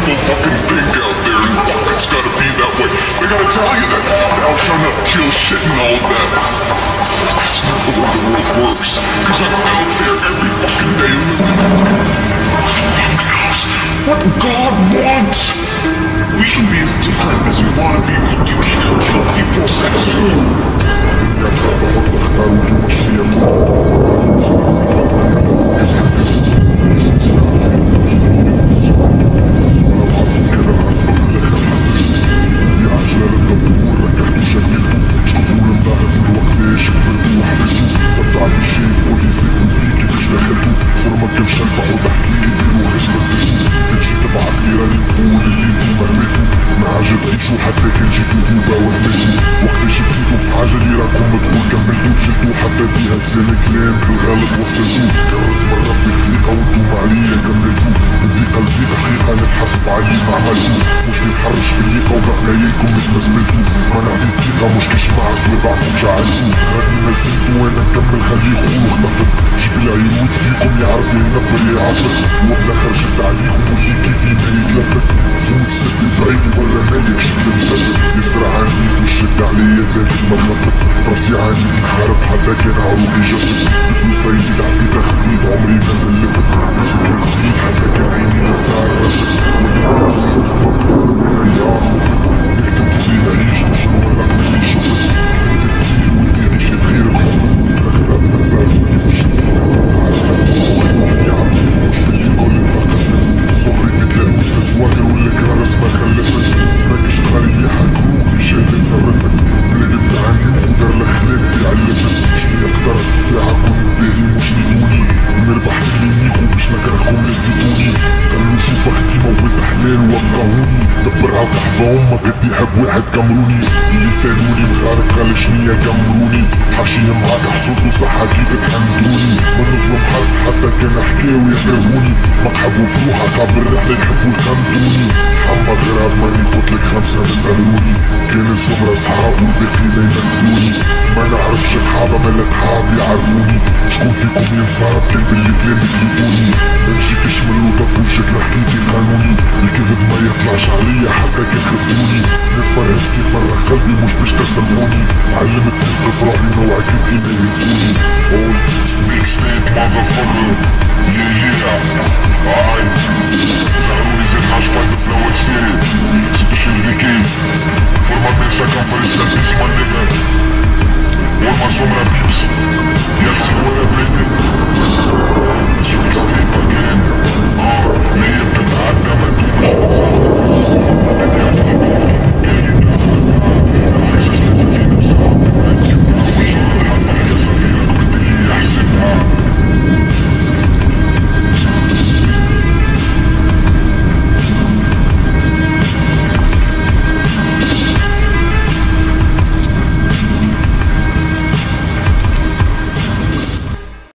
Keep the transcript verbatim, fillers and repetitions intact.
beautiful fucking thing out there, and it's gotta be that way. I gotta tell you that thou shalt not kill shit and all that. That's not the way the world works. Cause I'm out there every fucking day living. What God wants. We can be as different as we want to be, but you can't kill people for sex too. الدنيا صعبة حط اختار وجوه مشي حتى كان جيتو هوبا وهمتو وقت شفتو في حاجة اللي راكم مدخول كملتو فشلتو حتى فيها السنة كلام في الغالب وصلتو كان رسم ربي خليقة وانتو عليا كملتو بدي قلبي دقيقة نتحسب علي ما عملتو مش نتحرش في الليقة وضعنا ياكم متمزملتو ما نعطي ثقة مش كشمع صلبعكم جعلتو غادي نزلتو وانا نكمل خليه يقول اختفت جيب العيود فيكم يعرف ينبر يعفر وبالاخر شد عليكم واللي كيفي ما يتلفت فوت سد بعيد ولا مالك شد مسدد يسرع عني وشد عليا زاد المخفت فراسي عاني نحارب حتى كان عروقي جفت بفلوس يزيد عبيد خبيت عمري ما زلفت مسكها زيد حتى كان عيني لسه عرفت وانا يا خفت نكتب فضي نعيش نجم ولا قبلي شفت كنت ستيل ودي عيشة خير الخفت الاخر هذا مسار ودي بشفت عرفت واحد يعرف مش فيك الكل انفقفت صغري في تلاقوش اسواقر ولا كان رسمة خلفت ماكش تخلي يحكروك في شهادة تصرفت بلاد بتعلم ودار الاخلاق تعلفت شنو يقدر ساعة كون باهي مش يدوني نربح اللي نيكو باش نكرهكم يزيدوني قالوا شوف خديمة وبنت حلال وقعوني دبر عالقحبة امك قد يحب واحد كامروني اللي سالوني مخالف قال شنيا كامروني حاشية معاك حصلت وصحة كيف تحمدوني ما نظلم حد حتى كان حكاوي يكرهوني ما تحبوا في روحك عبر الرحلة يحبوا يخمدوني محمد غراب ماني قلتلك خمسة بيسألوني كان الزمرة صحاب والباقي ما يمثلوني ما نعرفش الحابة مالك حاب يعرفوني شكون فيكم ينصاب كان باللي كلام يكلموني نجيكش من اللطف وجهك نحكيكي قانوني الكذب ما يطلعش عليا حتى كان خسروني نتفرج كيف فرغ قلبي مش باش تسموني علمت تلقى في روحي نوع كيفي ما يهزوني قول ميكستيب ماذرفكر يا يا هاي سألوني زي الحشبة تتلوى السيري سبشل بيكي Forma pensa que aparece la misma nega. Forma sombra pips. Y así